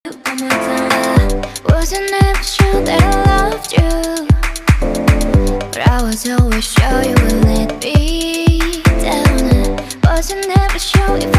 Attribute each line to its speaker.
Speaker 1: One more time. I wasn't ever sure that I loved you, but I was always sure you would let me down. I wasn't ever sure if